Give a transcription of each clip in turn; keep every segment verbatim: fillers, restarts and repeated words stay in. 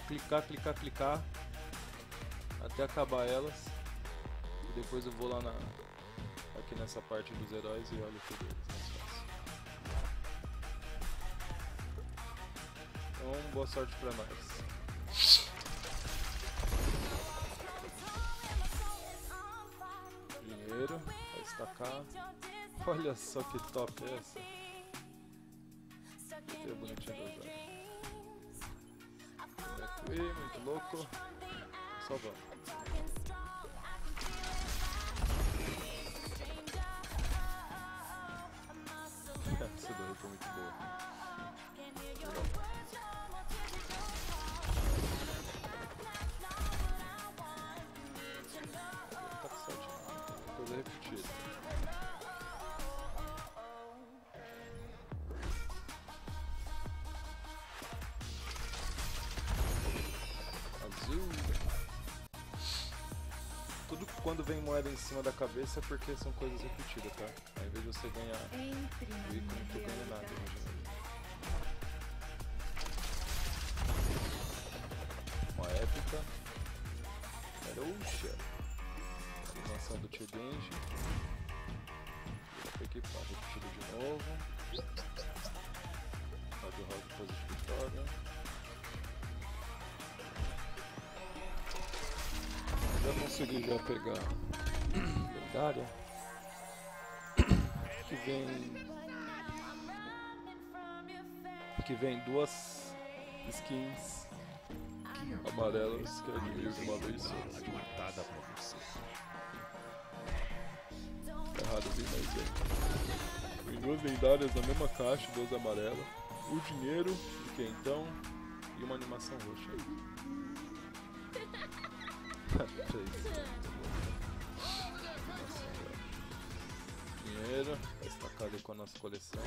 clicar, clicar, clicar até acabar elas. E depois eu vou lá na, aqui nessa parte dos heróis e olho tudo eles mais fácil. Então, boa sorte pra nós. Dinheiro, vai estacar. Olha só que top é essa. Que bonitinho do jogo. Aqui, muito louco. Só vamos. Essa daí foi muito boa. Tá com sorte, né? Coisa repetida. Azul. Tudo quando vem moeda em cima da cabeça é porque são coisas repetidas, tá? Ao invés de você ganhar o ícone, tu ganha nada, imagina. Uma épica. Carouxa. Animação do Tio Genji. Vou equipar, repetido de novo. Rádio Rock depois de vitória. Já consegui já pegar lendária que vem que vem duas skins amarelas que eu utilizo uma vez só. Errado, vi mais bem. Vem duas lendárias na mesma caixa, duas amarelas, o dinheiro, o quentão e uma animação roxa. Dinheiro, tá estacado com a nossa coleção.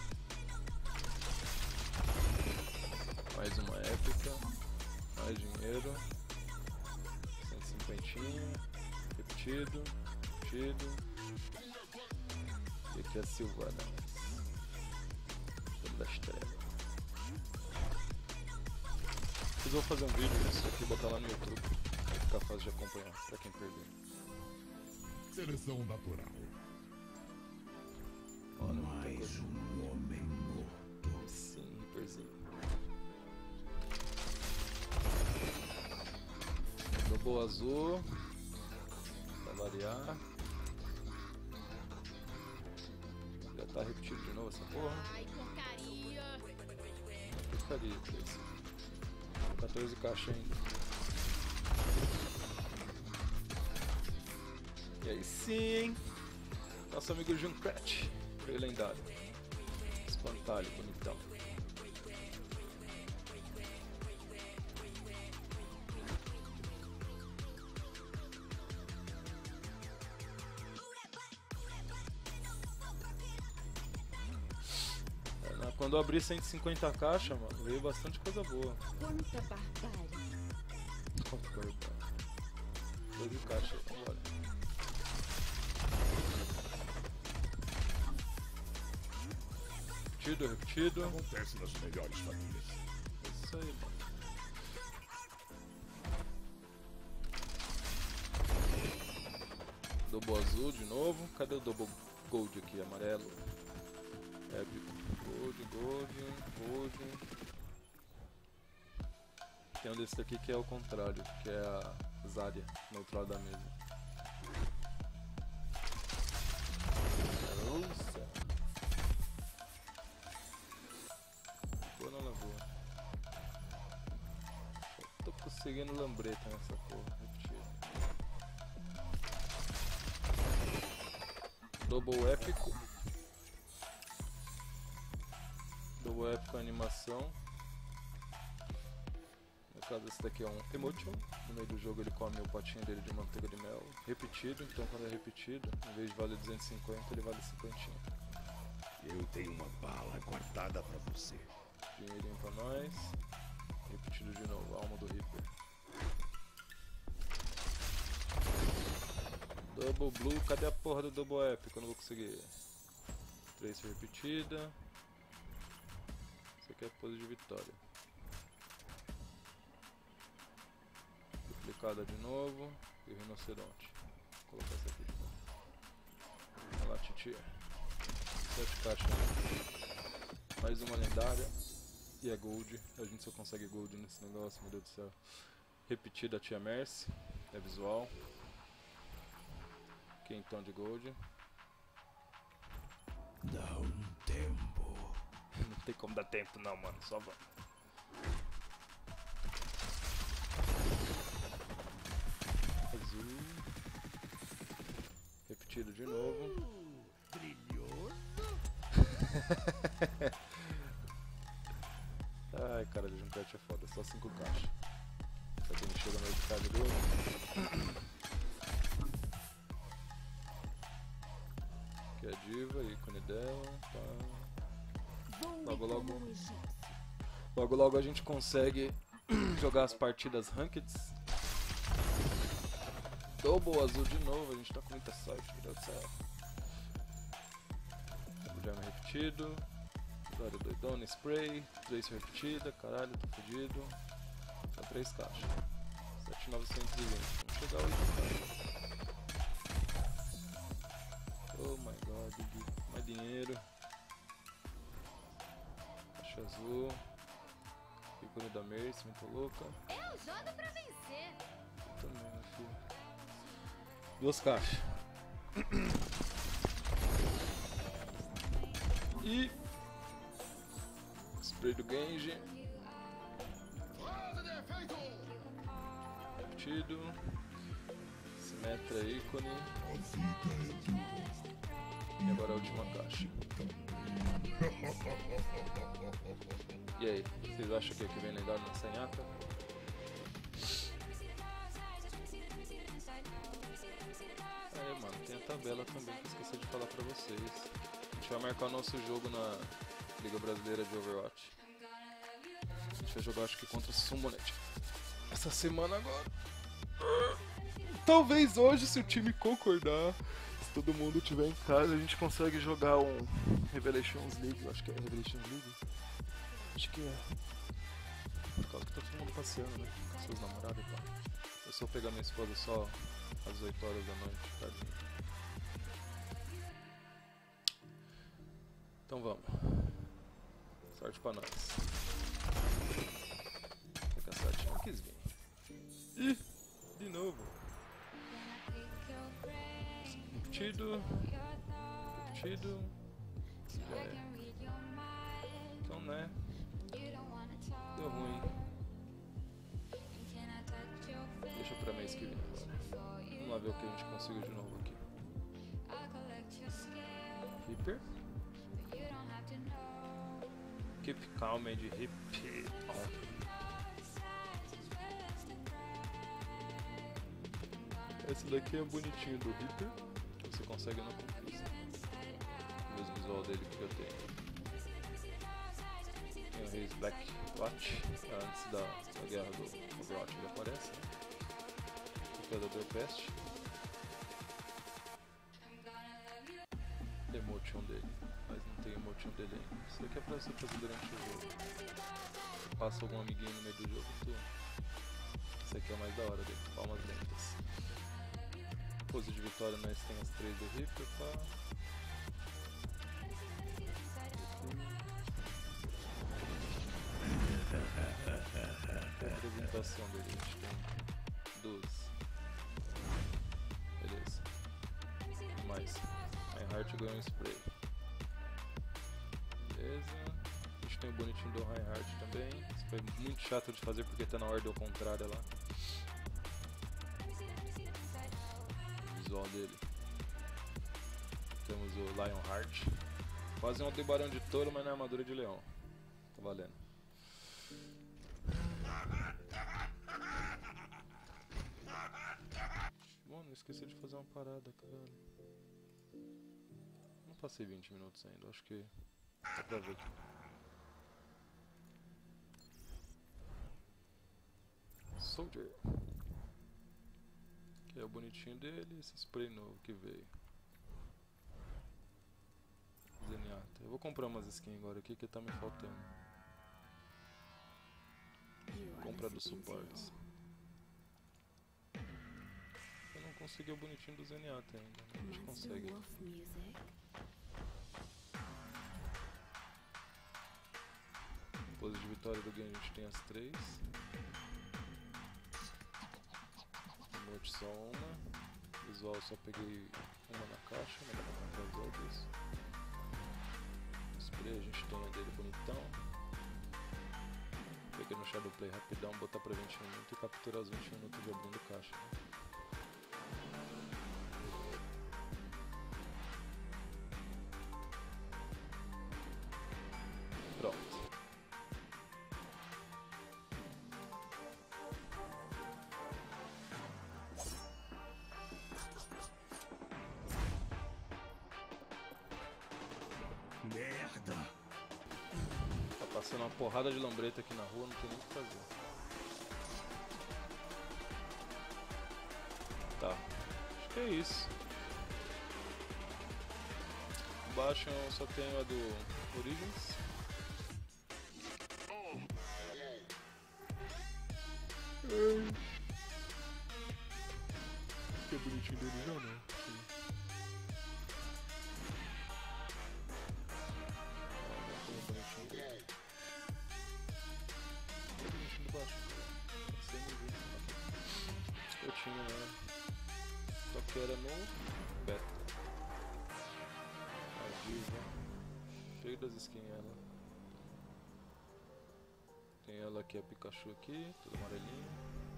Mais uma épica, mais dinheiro, cento e cinquenta, repetido, repetido. E aqui é a Silvana, da estrela. Depois eu vou fazer um vídeo disso aqui e botar lá no YouTube. Ficar fácil de acompanhar pra quem perdeu. Seleção natural. Olha, mais um homem morto. Sim, hiperzinho. Lobo azul. Pra variar. Já tá repetido de novo essa porra. Ai, porcaria. Porcaria, esse. quatorze caixas ainda. E aí sim, nosso amigo Junkrat, veio lendário. Espantalho, bonitão. É, quando eu abri cento e cinquenta caixas, mano, veio bastante coisa boa. Quanta barbárie. Quanto barbárie. doze caixas, vambora. Repetido, repetido. Acontece nas melhores famílias. Isso aí, mano. Double azul de novo. Cadê o double gold aqui? Amarelo. Épico. Gold, gold, gold. Tem um desse daqui que é o contrário, que é a Zarya, no outro lado da mesa. Nossa! Boa na lavoura. Tô conseguindo lambreta nessa porra, repetido. Double épico. Double épico animação. No caso, esse daqui é um emotion. No meio do jogo ele come o potinho dele de manteiga de mel. Repetido, então quando é repetido, em vez de valer duzentos e cinquenta, ele vale cinquenta. Eu tenho uma bala guardada pra você. Dinheirinho pra nós. Repetido de novo, alma do Reaper. Double Blue, cadê a porra do Double Epic? Eu não vou conseguir. Trace repetida. Isso aqui é pose de vitória. Facada de novo e o rinoceronte. Vou colocar essa aqui de novo. Olha lá, Titi. Sete caixas. Mais uma lendária. E é gold. A gente só consegue gold nesse negócio, meu Deus do céu. Repetida a Tia Mercy. É visual. Quentão de gold. Dá um tempo. Não tem como dar tempo não, mano. Só vai. Azul. Repetido de novo. Brilhoso. Ai, cara, de Junkrat é foda. Só cinco caixas. Só que a gente chega no meio de casa dele. Aqui é a diva, ícone dela. Tá. Logo, logo. Logo, logo a gente consegue jogar as partidas rankeds. Double azul de novo, a gente tá com muita sorte, meu Deus do céu. Jam repetido. Glória doidona, spray. Trace repetida, caralho, tô fodido. Só três caixas. sete mil novecentos e vinte. Vamos chegar hoje, cara. Oh my god, mais dinheiro. Caixa azul. Ícone da Mercy, muito louca. Eu jogo pra vencer. Também, meu filho. Duas caixas. E spray do Genji. Repetido. Simetra ícone. E agora a última caixa. E aí, vocês acham que aqui vem lendário na senhata? Aí, mano, tem a tabela também que eu esqueci de falar pra vocês. A gente vai marcar o nosso jogo na Liga Brasileira de Overwatch. A gente vai jogar, acho que contra o Summonet essa semana agora. Talvez hoje, se o time concordar, se todo mundo estiver em casa, a gente consegue jogar um Revelations League. Eu acho que é Revelations League. Acho que é. Por causa que tá todo mundo passeando, né? Com seus namorados e tal. Eu só pegar minha esposa só às oito horas da noite, tadinho. Então vamos. Sorte pra nós. Fica sorte, não quis vir. Ih, de novo. Repetido. Repetido. Já é. Então, né? Deu ruim. Deixa pra mês que vem agora. Vamos lá ver o que a gente conseguiu de novo aqui. Reaper. Keep calm and hip on. Esse daqui é bonitinho do Reaper. Você consegue na conquista. O mesmo visual dele que eu tenho. Tem o Reis Black Watch. Antes da, da guerra do Overwatch ele aparece. Né? O Predador Pest. Emotion dele. Mas não tem emotion dele ainda. Isso aqui é pra você fazer durante o jogo. Você passa algum amiguinho no meio do jogo. Tu... Esse aqui é o mais da hora dele. Palmas lentas. Pose de vitória, nós temos as três do Reaper, pá. A apresentação dele, a gente tem doze. Beleza. Mais. Reinhardt ganhou um spray. Beleza. A gente tem o bonitinho do Reinhardt também. Isso foi muito chato de fazer porque tá na ordem ao contrário lá. Visual dele. Temos o Lionheart. Quase um Aldebarão de touro, mas na armadura de leão. Tá valendo. Mano, esqueci de fazer uma parada, caralho. Não passei vinte minutos ainda, acho que dá pra ver aqui. Soldier. Que é o bonitinho dele e esse spray novo que veio. Zenyatta. Eu vou comprar umas skins agora aqui que tá me faltando. Compra dos suportes. conseguir o bonitinho do Zenyatta ainda. A gente consegue. Pose de vitória do game a gente tem as três. Emote só uma. Visual só peguei uma na caixa, mas dá pra comprar as outras. Spray a gente tem a dele bonitão. Peguei no Shadowplay rapidão, botar pra vinte minutos e capturar os vinte minutos de abrindo caixa. Né? Pronto. Merda! Tá passando uma porrada de lambreta aqui na rua, não tem nem o que fazer. Tá, acho que é isso. Embaixo eu só tenho a do Origins. Que é bonitinho dele já, né? Sim. Eu tinha, né? Só que era no beta. A diva. Cheio das skins ela. Tem ela aqui, a Pikachu aqui, tudo amarelinho.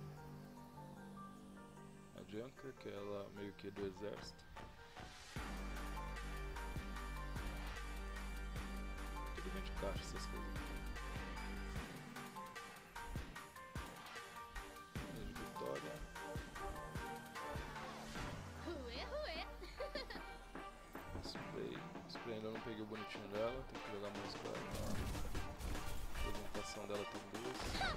A Junker, que é ela meio que do exército. Tudo bem de caixa essas coisas aqui. Vitória. Ruê, ruê. Spray. Spray ainda não peguei o bonitinho dela, tem que jogar mais pra a apresentação dela, tem duas.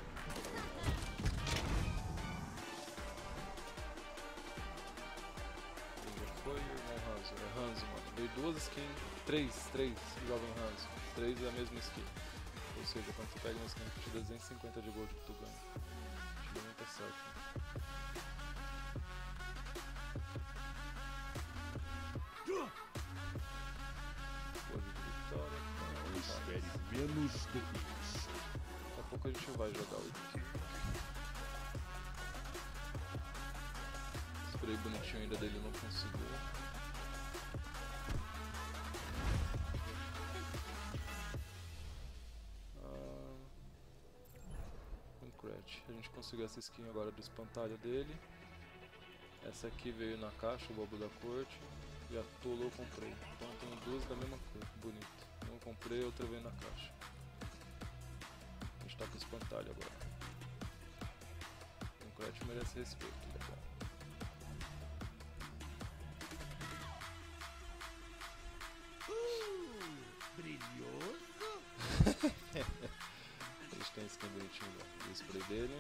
Quem já foi? O irmão Hanzo. É Hanzo, mano. Veio duas skins, três, três jogam Hanzo. Três é a mesma skin. Ou seja, quando tu pega uma skin que te dá duzentos e cinquenta de gold que tu ganha. Te dá muita sorte. Né? Espere menos do que isso. Daqui a pouco a gente vai jogar o aqui. Spray bonitinho ainda dele não conseguiu. Ah, Concrete. A gente conseguiu essa skin agora do espantalho dele. Essa aqui veio na caixa, o bobo da corte. E a Tolo eu comprei. Então eu tenho duas da mesma cor, bonita. Uma eu comprei, outra veio na caixa. A gente tá com o espantalho agora. O Concrete merece respeito, ele é bom. Uh, brilhoso? Eles têm skin bonitinho do spray dele.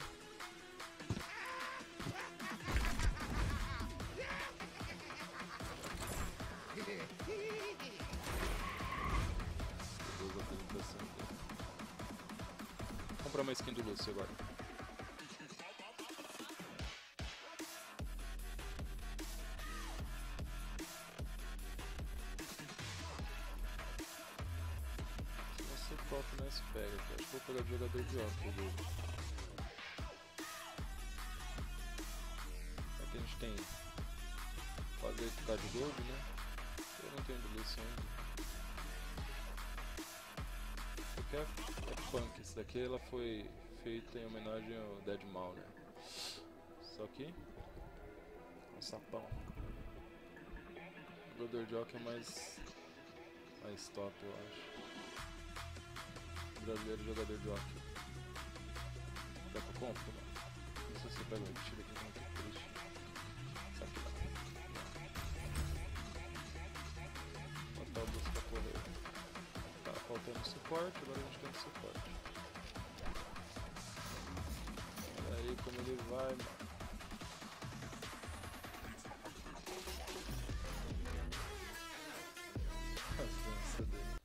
Vou comprar uma skin do Lúcio agora. Não sei qual que nós pega aqui. Acho que vou pegar o jogador de óculos dele. Aqui a gente tem quase oito K de gold, né? Eu não tenho do Lúcio ainda. É, é punk, isso daqui ela foi feita em homenagem ao Deadmau, né? Só que um sapão. O Brother Jock é mais mais top, eu acho. O brasileiro jogador de hockey. Dá pra comprar, mano? Não sei se você pega o tiro aqui, não tem triste. Só que dá. Botar o boost pra correr. Tá faltando suporte, agora a gente tem suporte. Olha aí como ele vai, mano. A dança dele.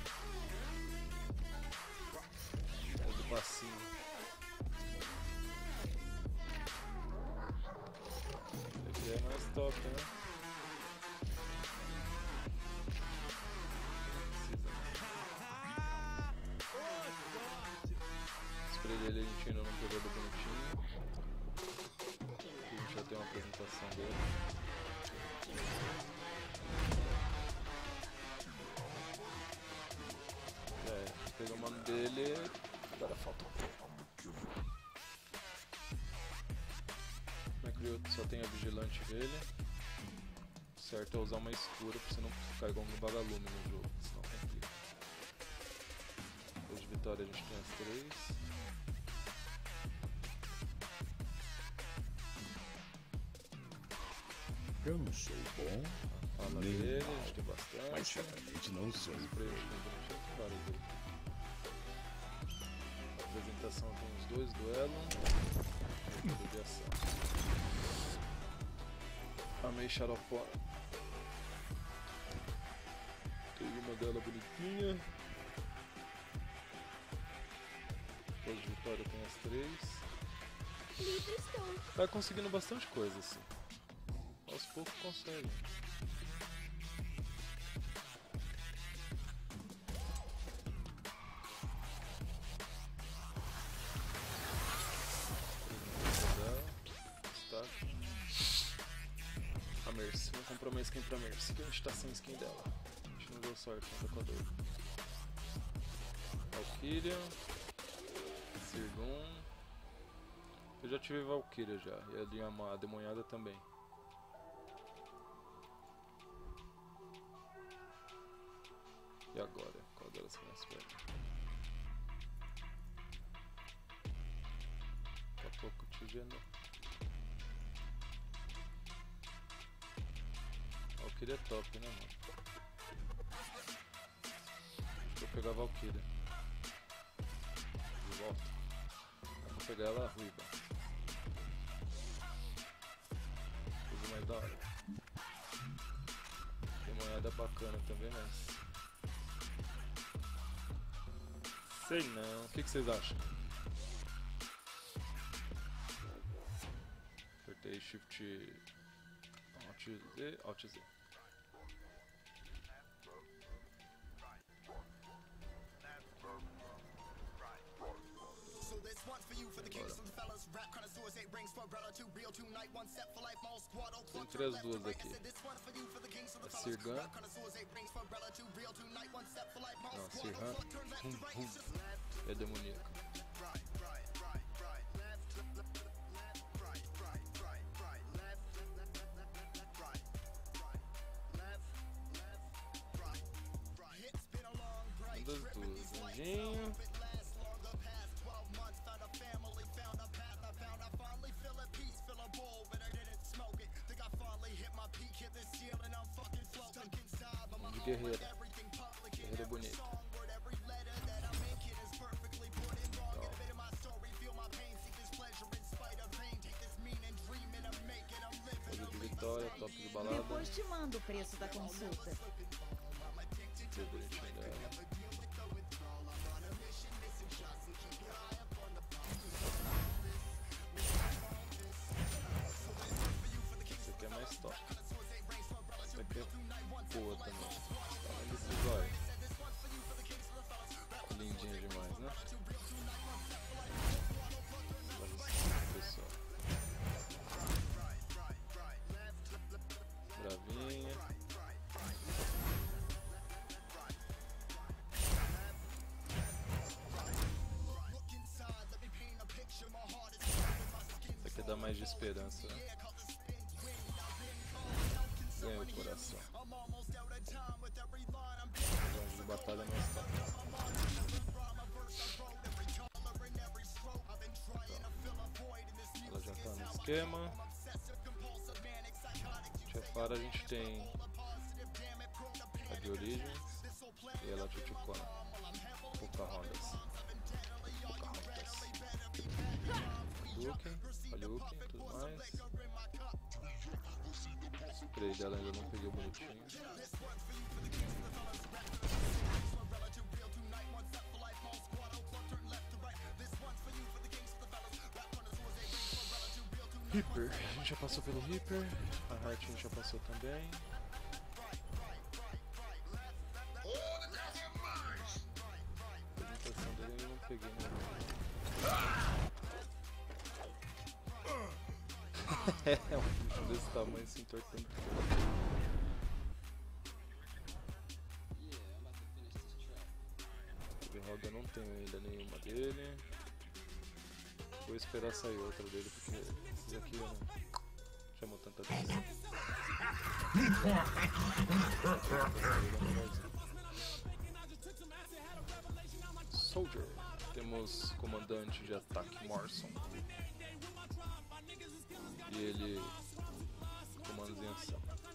É do passinho. Ele é mais top, né? Spray dele a gente ainda não pegou do bonitinho. A gente já tem uma apresentação dele. É, pegou o mano dele. Agora falta um pouco. Só tem a vigilante dele. Certo é usar uma escura pra você não ficar igual um vagalume no jogo, senão complica. Depois de vitória a gente tem as três. Eu não sou bom. Fala nem dele, mal, a gente tem bastante. mas certamente não sou. Spray, a gente tem vários dele. A apresentação tem os dois duelos. De ação. Amei xaropó. Tem uma dela bonitinha. Depois de vitória tem as três. Livre estou. Tá conseguindo bastante coisa assim. Aos poucos consegue. A Mercy, vou comprar uma skin pra Mercy, que a gente tá sem skin dela. A gente não deu sorte ainda com a dor. Valkyria, Zirgun. Eu já tive Valkyria já, e a linha a demonhada também. E agora? Qual delas que mais pega? Daqui a pouco te vendo. Valkyria é top, né, mano? Vou pegar a Valkyria. De volta. Eu vou pegar ela ruiva. Coisa mais da hora. Tem moeda bacana também, mas... sei não. O que, que vocês acham? Apertei Shift... Alt Z, Alt Z. Entre as duas aqui. A Sirgan. Não, Sirhan. Hum, hum. É demoníaca. Das duas, anjinho. De guerreira. Guerreira bonita. Coisa de vitória, top de balada. Depois te mando o preço da consulta. Que bonitinho dela. Esse aqui é mais top. Esse aqui é boa também. Além desses olhos. Lindinha demais, né? Olha isso, pessoal. Bravinha. Isso aqui dá mais de esperança, né? Ganhou o coração. O anjo de batalha não está. Ela já tá no esquema. Chefara a gente tem a de origem e ela Chuchucona. Pocahontas. Pocahontas. Luken, Luken, tudo mais. O spray dela ainda não peguei bonitinho. Reaper, a gente já passou pelo Reaper, a Heart a gente já passou também. A apresentação dele eu não peguei no... É um bicho desse tamanho se entortando. Roda eu não tenho ainda nenhuma dele. Vou esperar sair outra dele porque esses aqui eu não chamou tanta atenção. Soldier. Temos comandante de ataque Morrison. E ele comandos em ação.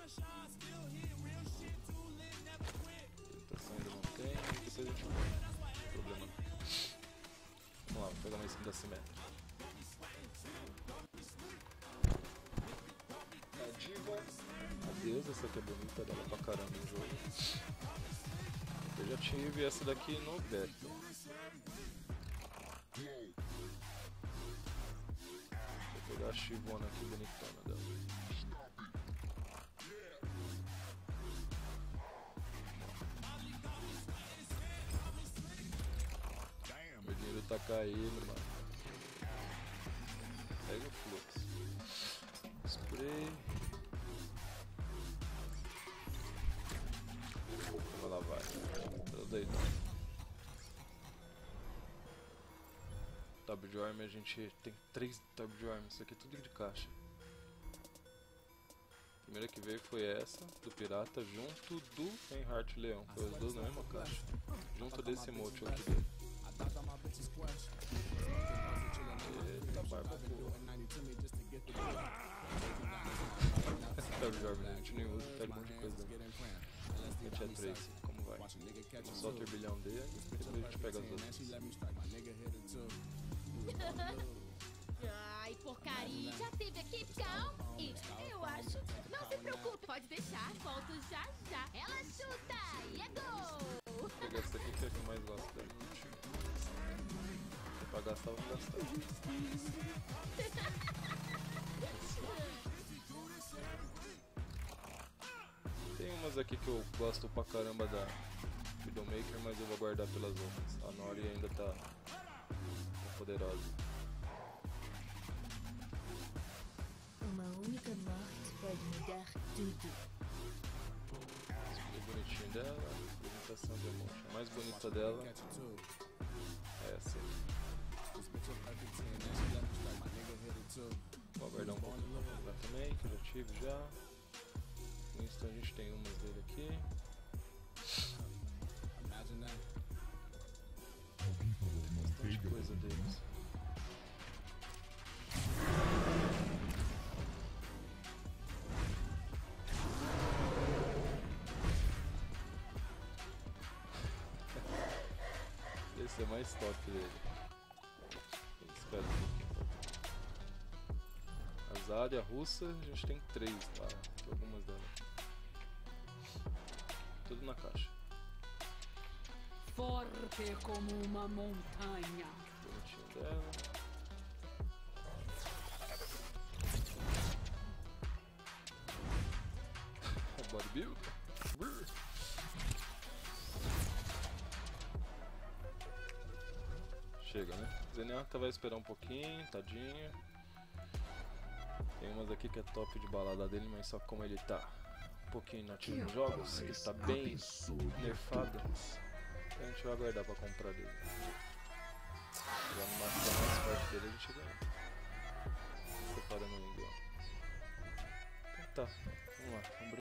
Apresentação ainda não tem, depois a gente vai. Problema. Vamos lá, vou pegar uma skin da Simétrica. A diva. Adeus, essa aqui é bonita dela pra caramba no jogo. Eu já tive essa daqui no beta. Vou pegar a Chivona aqui bonitona dela. Meu dinheiro tá caindo, mano. Pega o fluxo. Spray. Vamos lá, vai. Tudo deitado. Tab de arma, a gente tem três tab de arma. Isso aqui é tudo de caixa. A primeira que veio foi essa, do Pirata, junto do Reinhardt Leão. Foi os dois na mesma caixa. Junto desse emote aqui dele. Eita, barba boa. Tab de arma, a gente nem usa, pega um monte de coisa. A gente é três, como vai? Só o turbilhão dele, depois a gente pega as outras. Ai, porcaria. Já teve aqui, calma. Eu acho. Não se preocupe, pode deixar. Volto já já. Ela chuta e é gol. Vou pegar essa aqui que é a que eu mais gosto dela. Se é pra gastar, vamos gastar. Tem umas aqui que eu gosto pra caramba da Widowmaker, mas eu vou guardar pelas outras. A Nori ainda tá, tá poderosa. Uma única morte pode mudar tudo. Escolhi o bonitinho dela, apresentação de emotion. A mais bonita dela é essa aqui. Vou aguardar um pouco pra comprar também, que eu já tive já. Winston, a gente tem umas dele aqui. Bastante coisa deles. Esse é mais top dele. Espera um pouquinho. As áreas russas, a gente tem três lá. Tem algumas delas. Tudo na caixa. Forte como uma montanha. Bonitinho dela. Bodybuild. Chega, né? Zenyatta vai esperar um pouquinho, tadinho. Tem umas aqui que é top de balada dele, mas só como ele tá um pouquinho inativo nos jogos, ele tá bem nerfado, a gente vai aguardar pra comprar dele. Já no máximo mais forte dele a gente ganha. Separando o Ingo. Então tá, vamos lá.